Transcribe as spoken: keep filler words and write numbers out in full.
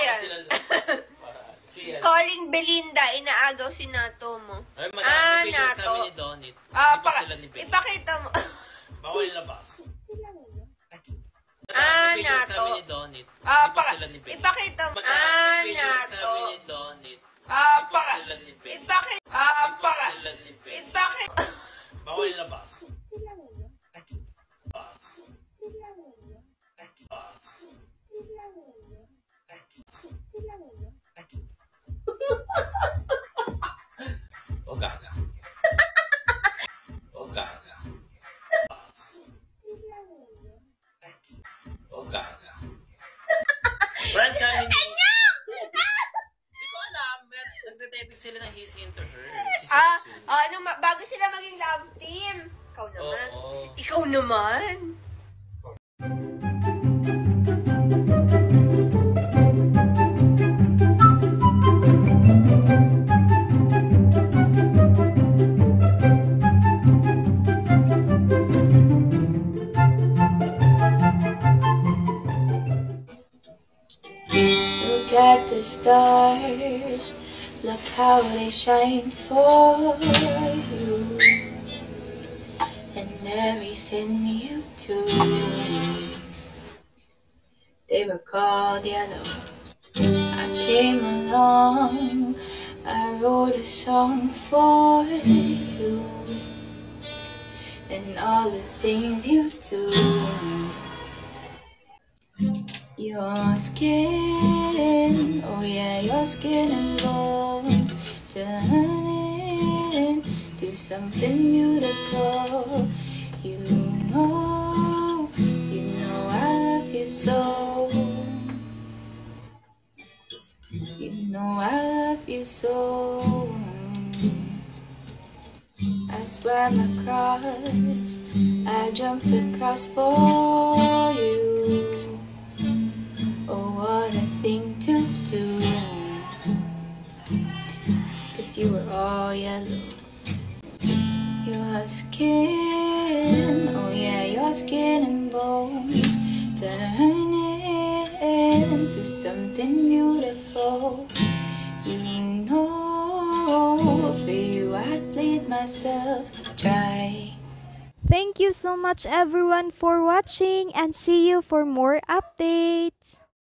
yan? Calling Belinda, inaagaw si Nato mo. Ay, ah, Nato. Nato. Ni Donny. Ah, pa ipakita mo. Bawal labas. Ah, Nato. Ah, pa ipakita mo. Ah, Nato. Ah, pa ipakita. Ah, pa ipakita. Bawal labas. O gaga. O gaga. O gaga. Friends kami. Hindi ko alam. Nagtatapik sila ng He's Into Her. Si ah, ah, ano, bago sila maging love team. Ikaw naman. Oh, oh. Ikaw naman. Look at the stars, look how they shine for you, and everything you do. They were called yellow. I came along, I wrote a song for you, and all the things you do. Your skin, oh yeah, your skin and bones turn into something beautiful. You know, you know I love you so. You know I love you so. I swam across, I jumped across for you. Oh, what a thing to do, 'cause you were all yellow. Your skin, oh yeah, your skin and bones turn into something beautiful. You know, for you I'd bleed myself dry. Thank you so much everyone for watching, and see you for more updates.